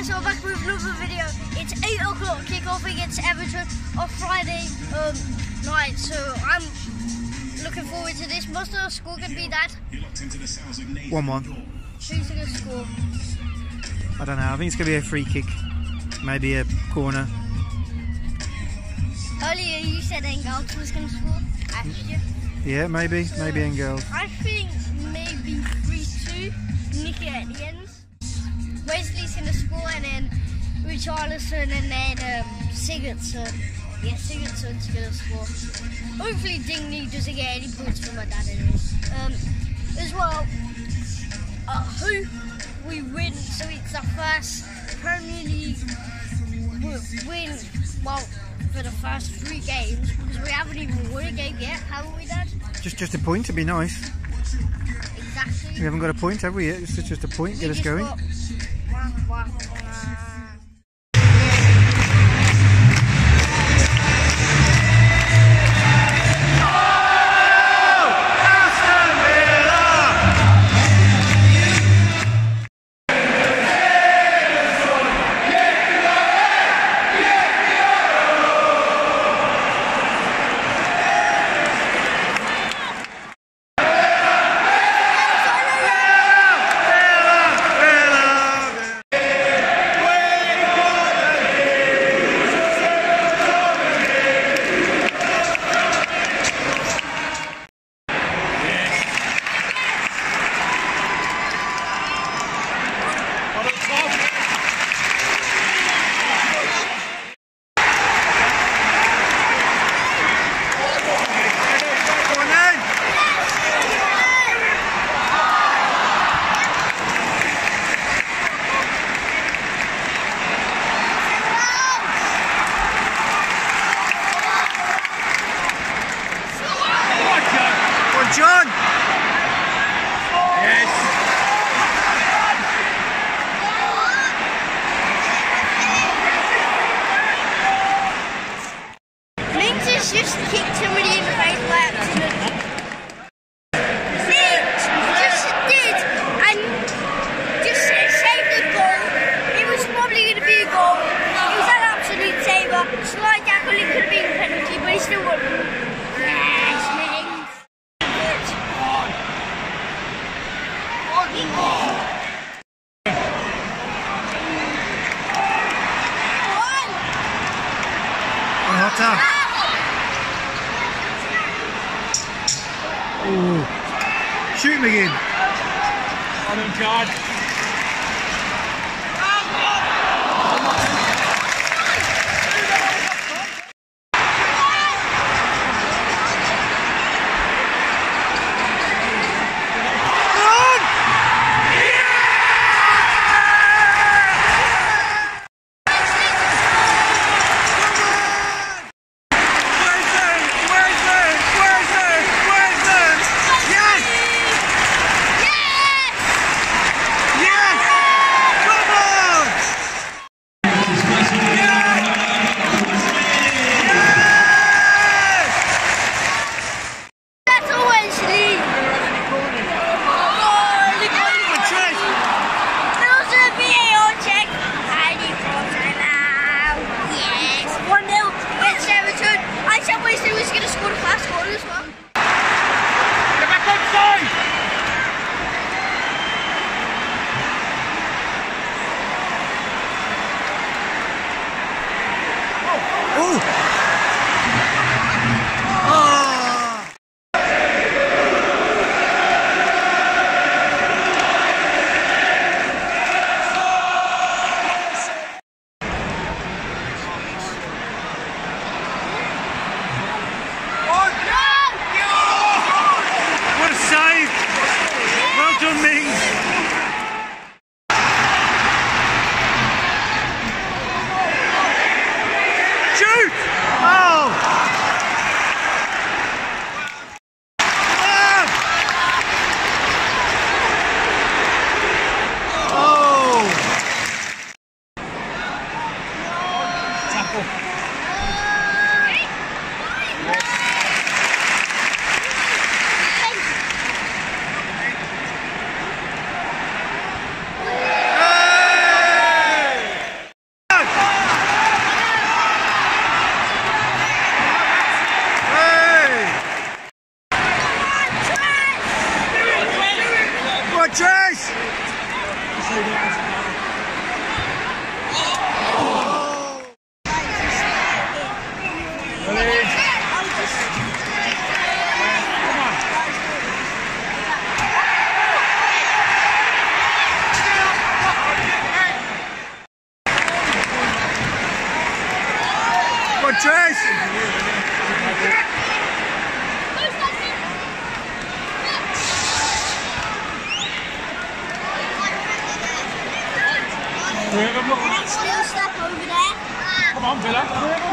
guys, so I'm back with another video. It's 8 o'clock kick-off against Everton on Friday night, so I'm looking forward to this. Most of the score could be that 1-1. Who's going to score? I don't know, I think it's going to be a free kick, maybe a corner. Earlier you said Engels was going to score, actually. Yeah, maybe Engels. I think maybe 3-2, nick it at the end. Wesley's going to score, and then Richarlison, and then Sigurdsson. Yeah, Sigurdsson's going to score. Hopefully Dingley doesn't get any points from my dad anyways. As well, who we win, so it's our first Premier League win, well, for the first 3 games, because we haven't even won a game yet, haven't we, Dad? Just a point to be nice. Exactly. We haven't got a point, have we yet? It's just a point, get us going. John! Yes! Minx has just kicked somebody in the face by accident. Minx just did, and just saved the goal. It was probably going to be a goal. It was an absolute saver. Slight tackle, it could have been a penalty, but he still won. Yes, Minx. Ooh. Shoot him again. Oh my God. Trace! Still stuck over there. Come on, Villa.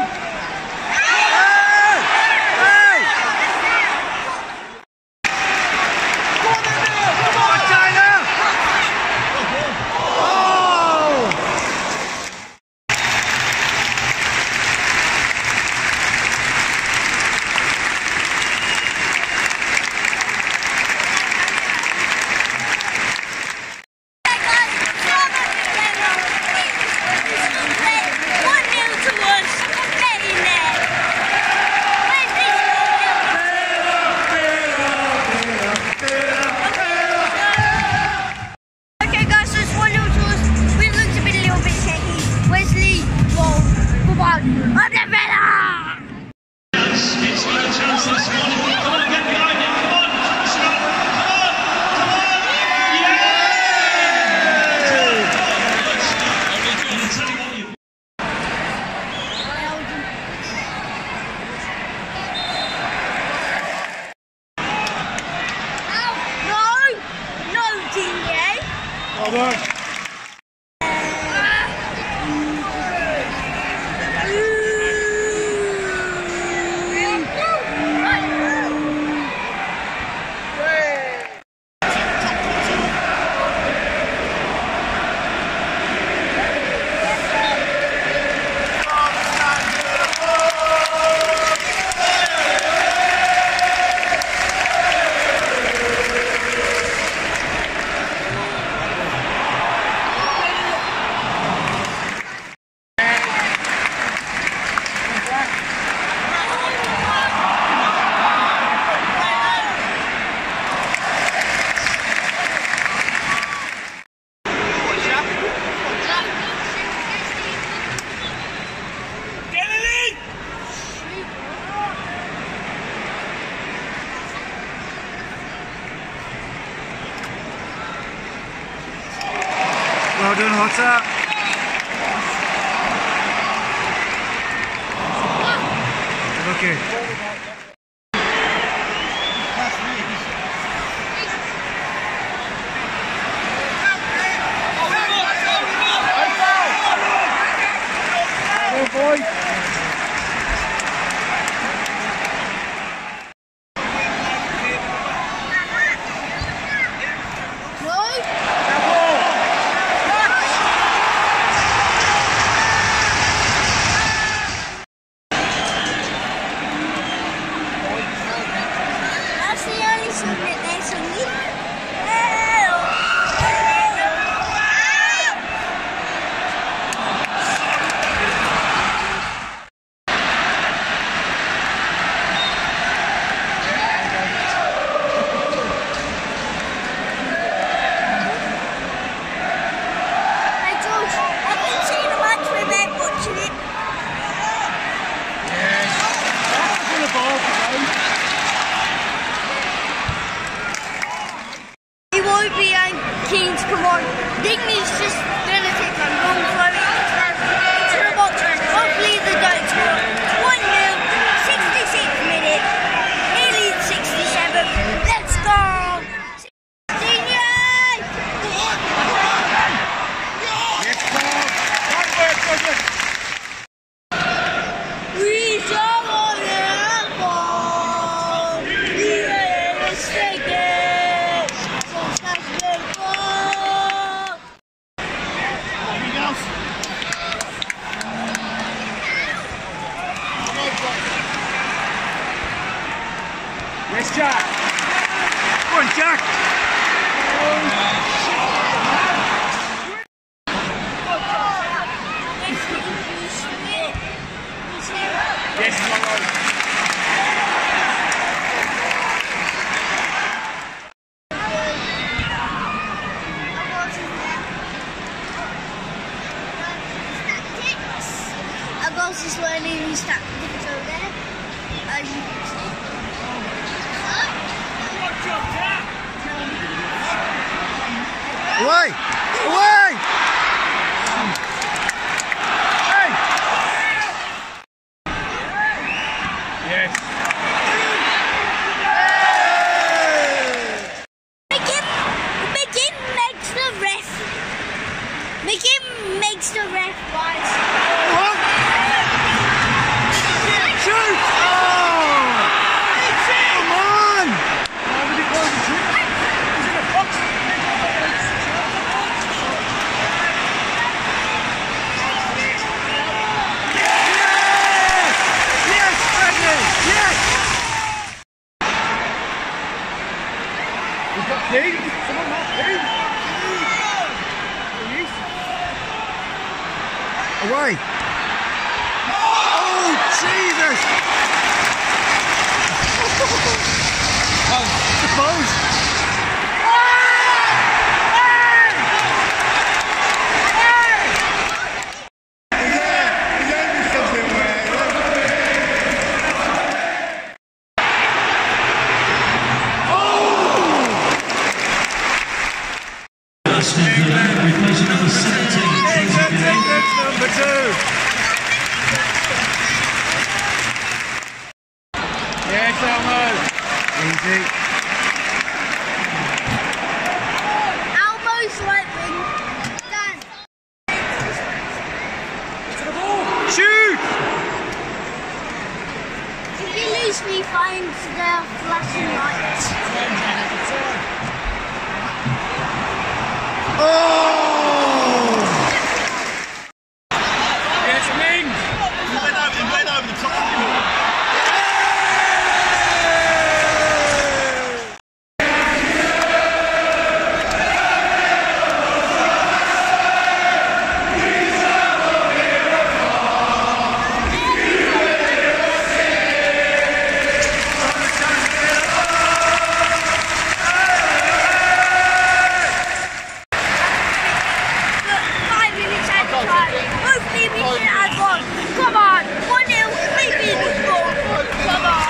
Wesley, whoa, come on, I'm the better! It's no chance this one. If we can't get behind it, come on! Come on! No, Genie. Well done. Well done, Hotter. Okay. Keen to come on. Digny's just going to take a long throw into the box. Hopefully they don't score. 1-0, 66th minute, nearly 67th. Let's go! Yes, Jack. Go on, Jack. Yes, come on. Our goals is learning these tactics over there, as you can see. Away! Away! Hey! Away. Oh, Jesus! The post. Aston, replacing number 17. Number 2. Yes, Elmo. Easy. Elmo's slipping. Dan. Shoot! Did you lose me find the flashing lights? Oh! Yes, Ming. He went over the top. Come on, 1-0, maybe the goal. Come on.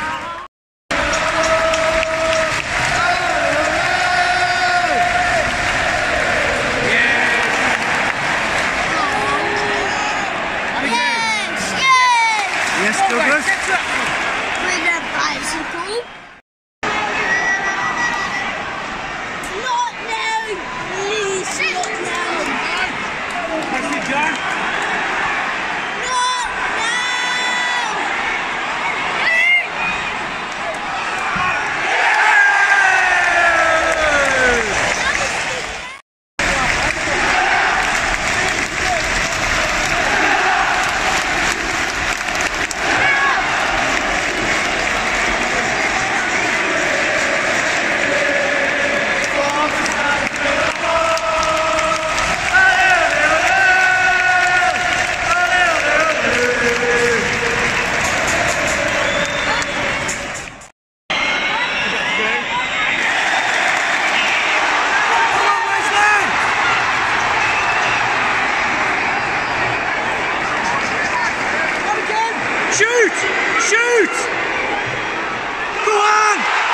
Yes, yes. Yes, Douglas. With a bicycle. Not now, please, not now. Wesley, John. Shoot! Shoot! Go on!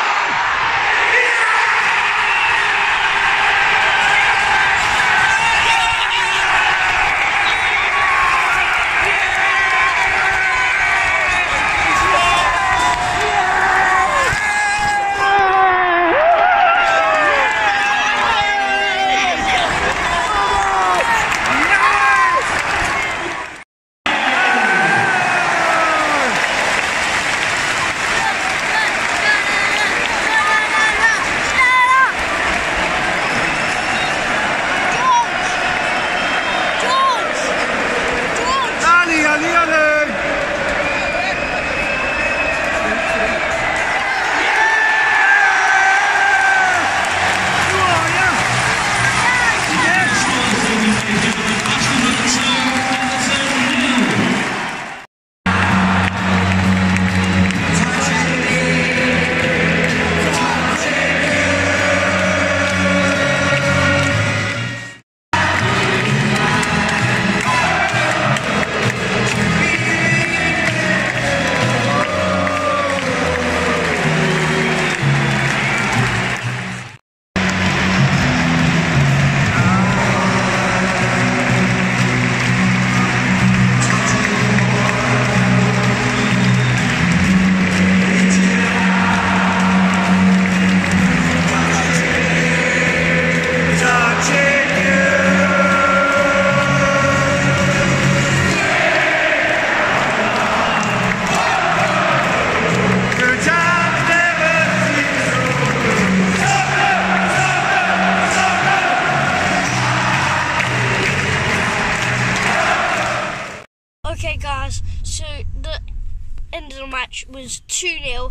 Okay guys, so the end of the match was 2-0.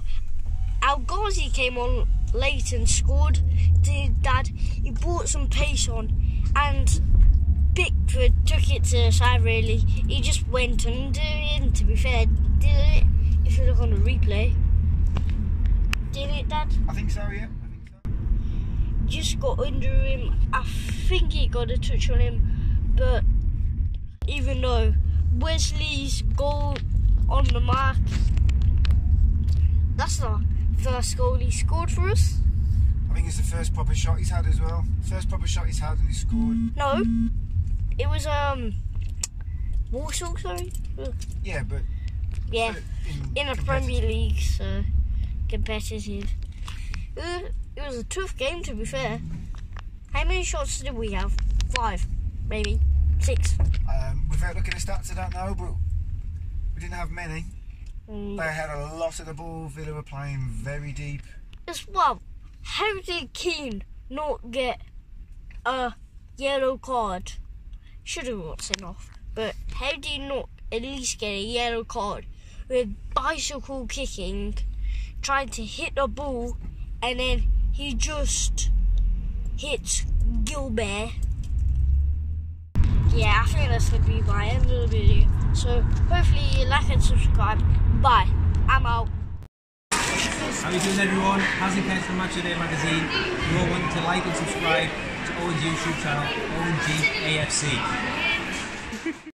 Ghazi came on late and scored. Dad, he brought some pace on, and Pickford took it to the side really. He just went under him, to be fair. Did it? If you look on the replay. Did it, Dad? I think so, yeah. Just got under him. I think he got a touch on him, but even though Wesley's goal on the mark, that's the first goal he scored for us. I think it's the first proper shot he's had as well. First proper shot he's had and he scored. No, it was Warsaw, sorry. Yeah, but Yeah, in a Premier League, so competitive. It was a tough game, to be fair. How many shots did we have? 5, maybe 6. Without looking at stats, I don't know, but we didn't have many. Mm. They had a lot of the ball. Villa were playing very deep. As well, how did Keane not get a yellow card? Should have got sent off, but how did he not at least get a yellow card with bicycle kicking, trying to hit the ball, and then he just hits Gilbert? Yeah, I think that's going to be my end of the video. So hopefully you like and subscribe. Bye. I'm out. How are you doing, everyone? Ghazi from Match of the Day magazine. You all want to like and subscribe to Owen's YouTube channel, Owen G AFC.